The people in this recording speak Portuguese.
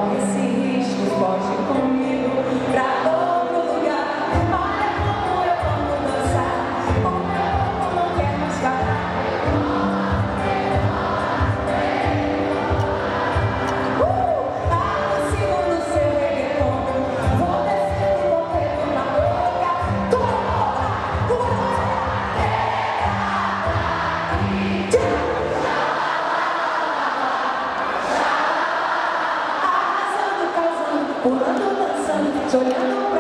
corre esse risco, foge comigo pra outro lugar. Olha como eu amo dançar, o meu corpo não quer mais parar. Sigo no seu reggaeton, vou descendo e correndo na boca. Arrasando, causando, pulando, dançando, te olhando.